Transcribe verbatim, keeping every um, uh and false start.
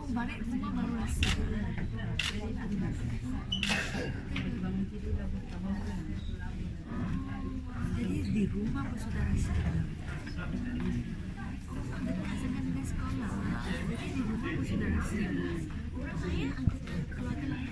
balik rumah baru rasa. Jadi di rumah pun sudah rasa. Rasakan di sekolah. Jadi di rumah pun sudah rasa. Orang saya ada keluarga lain